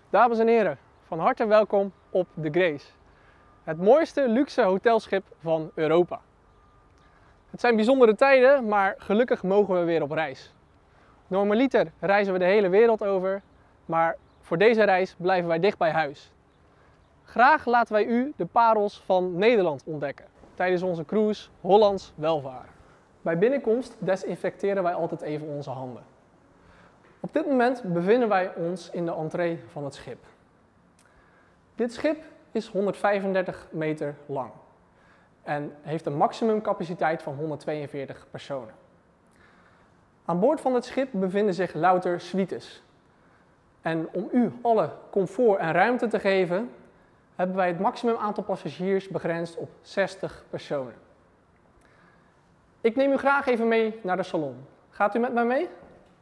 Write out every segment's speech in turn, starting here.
Dames en heren, van harte welkom op de Grace. Het mooiste luxe hotelschip van Europa. Het zijn bijzondere tijden, maar gelukkig mogen we weer op reis. Normaliter reizen we de hele wereld over, maar voor deze reis blijven wij dicht bij huis. Graag laten wij u de parels van Nederland ontdekken tijdens onze cruise Hollands Welvaren. Bij binnenkomst desinfecteren wij altijd even onze handen. Op dit moment bevinden wij ons in de entree van het schip. Dit schip is 135 meter lang en heeft een maximumcapaciteit van 142 personen. Aan boord van het schip bevinden zich louter suites. En om u alle comfort en ruimte te geven, hebben wij het maximum aantal passagiers begrensd op 60 personen. Ik neem u graag even mee naar de salon. Gaat u met mij mee?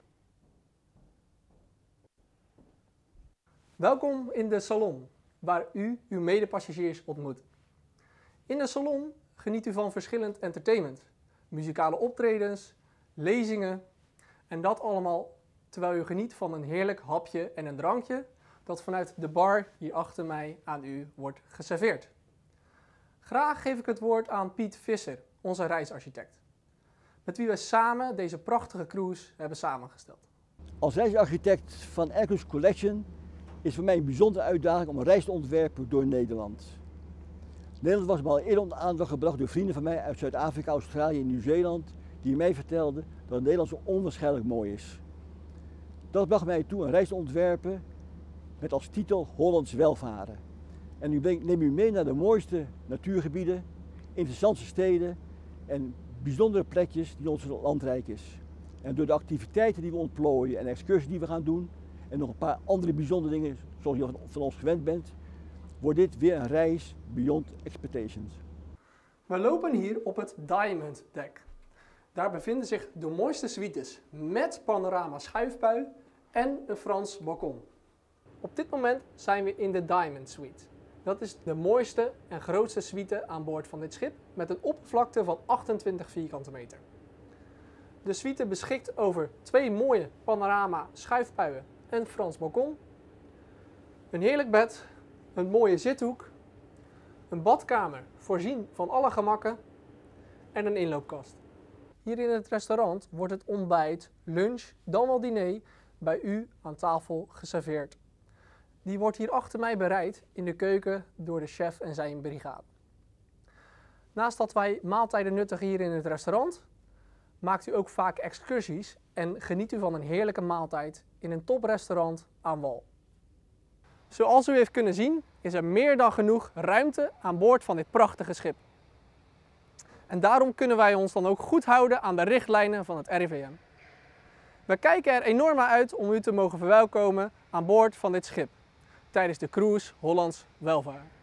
Welkom in de salon, waar u uw medepassagiers ontmoet. In de salon geniet u van verschillend entertainment, muzikale optredens, lezingen en dat allemaal terwijl u geniet van een heerlijk hapje en een drankje dat vanuit de bar hier achter mij aan u wordt geserveerd. Graag geef ik het woord aan Piet Visser, onze reisarchitect, met wie wij samen deze prachtige cruise hebben samengesteld. Als reisarchitect van Air Collection is voor mij een bijzondere uitdaging om een reis te ontwerpen door Nederland. Nederland was me al eerder onder aandacht gebracht door vrienden van mij uit Zuid-Afrika, Australië en Nieuw-Zeeland, die mij vertelden dat Nederland zo onwaarschijnlijk mooi is. Dat bracht mij toe een reis te ontwerpen met als titel Hollands Welvaren. En nu neem u mee naar de mooiste natuurgebieden, interessante steden en bijzondere plekjes die ons landrijk is. En door de activiteiten die we ontplooien en excursies die we gaan doen en nog een paar andere bijzondere dingen zoals je van ons gewend bent, wordt dit weer een reis beyond expectations. We lopen hier op het Diamond Deck. Daar bevinden zich de mooiste suites met panorama schuifpui en een Frans balkon. Op dit moment zijn we in de Diamond Suite. Dat is de mooiste en grootste suite aan boord van dit schip met een oppervlakte van 28 vierkante meter. De suite beschikt over twee mooie panorama schuifpuien en Frans balkon, een heerlijk bed, een mooie zithoek, een badkamer voorzien van alle gemakken en een inloopkast. Hier in het restaurant wordt het ontbijt, lunch, dan wel diner bij u aan tafel geserveerd. Die wordt hier achter mij bereid in de keuken door de chef en zijn brigade. Naast dat wij maaltijden nuttigen hier in het restaurant, maakt u ook vaak excursies en geniet u van een heerlijke maaltijd in een toprestaurant aan wal. Zoals u heeft kunnen zien is er meer dan genoeg ruimte aan boord van dit prachtige schip. En daarom kunnen wij ons dan ook goed houden aan de richtlijnen van het RIVM. We kijken er enorm naar uit om u te mogen verwelkomen aan boord van dit schip tijdens de cruise Hollands Welvaren.